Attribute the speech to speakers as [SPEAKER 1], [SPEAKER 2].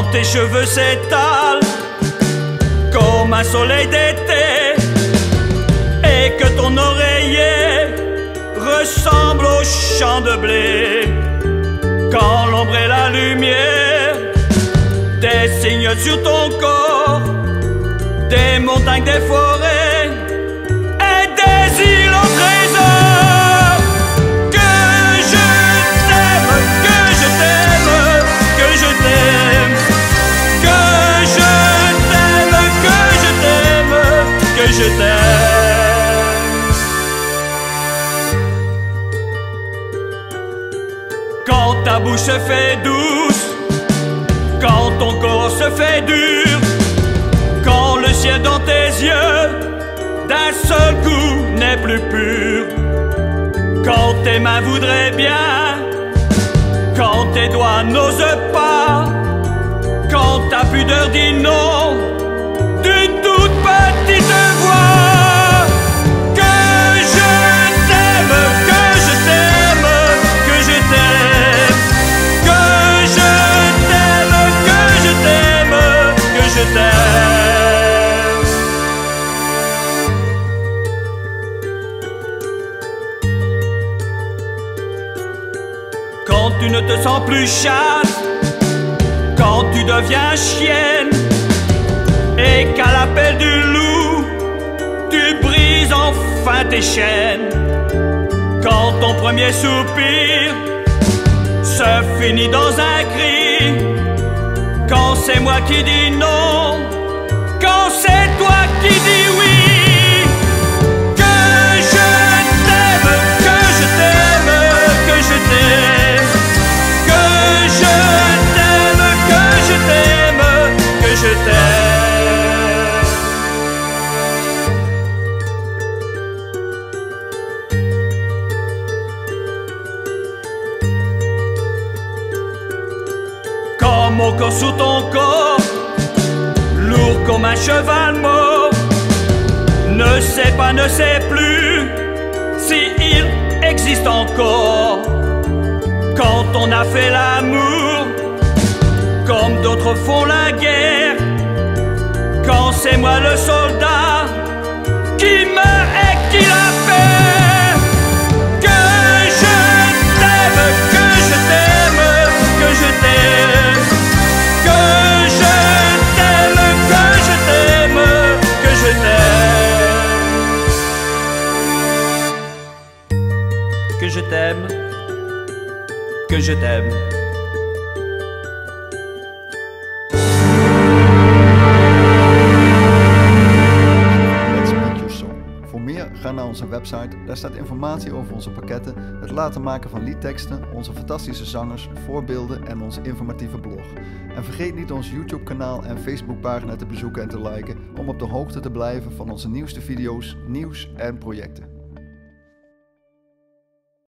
[SPEAKER 1] Quand tes cheveux s'étalent comme un soleil d'été et que ton oreiller ressemble au champ de blé, quand l'ombre et la lumière dessinent sur ton corps des montagnes, des forêts et des îles au trésor. Que je t'aime, que je t'aime, que je t'aime, que je t'aime, que je t'aime, que je t'aime. Quand ta bouche se fait douce, quand ton corps se fait dur, quand le ciel dans tes yeux d'un seul coup n'est plus pur, quand tes mains voudraient bien, quand tes doigts n'osent pas, quand ta pudeur dit non d'une toute petite voix. Que je t'aime, que je t'aime, que je t'aime, que je t'aime, que je t'aime, que je t'aime. Quand tu ne te sens plus chatte, quand tu deviens chienne et qu'à l'appel du loup tu brises enfin tes chaînes, quand ton premier soupir se finit dans un cri, quand c'est moi qui dis non, quand c'est toi qui dis oui. Que je t'aime, que je t'aime, que je t'aime, que je t'aime, que je t'aime, que je t'aime. Quand mon corps sous ton corps, lourd comme un cheval mort, ne sait pas, ne sait plus si il existe encore. Quand on a fait l'amour comme d'autres font la guerre, quand c'est moi le soldat qui meurt et qui l'a fait. Que je t'aime, que je t'aime, que je t'aime, que je t'aime, que je t'aime, que je t'aime, que je t'aime, que je t'aime.
[SPEAKER 2] Voor meer ga naar onze website, daar staat informatie over onze pakketten, het laten maken van liedteksten, onze fantastische zangers, voorbeelden en onze informatieve blog. En vergeet niet ons YouTube kanaal en Facebook pagina te bezoeken en te liken om op de hoogte te blijven van onze nieuwste video's, nieuws en projecten.